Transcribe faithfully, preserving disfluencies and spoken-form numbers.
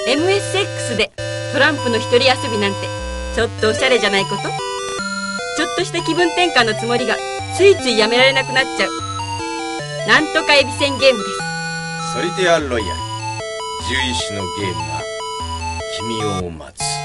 エムエスエックス でトランプの一人遊びなんてちょっとおしゃれじゃないこと。ちょっとした気分転換のつもりがついついやめられなくなっちゃうなんとかエビせんゲームです。 ソリティアロイヤル、獣医師のゲームが君を待つ。